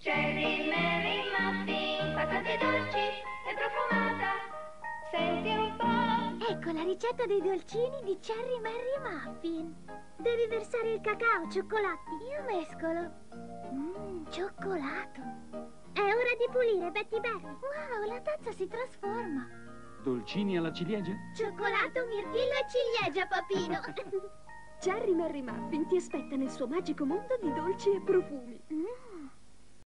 Cherry Mary Muffin, passate dolci e profumata. Senti un po'. Ecco la ricetta dei dolcini di Cherry Mary Muffin. Devi versare il cacao, cioccolati. Io mescolo. Cioccolato. È ora di pulire, Betty Berry. Wow, la tazza si trasforma. Dolcini alla ciliegia? Cioccolato, mirtillo e ciliegia, papino. Cherry Mary Muffin ti aspetta nel suo magico mondo di dolci e profumi.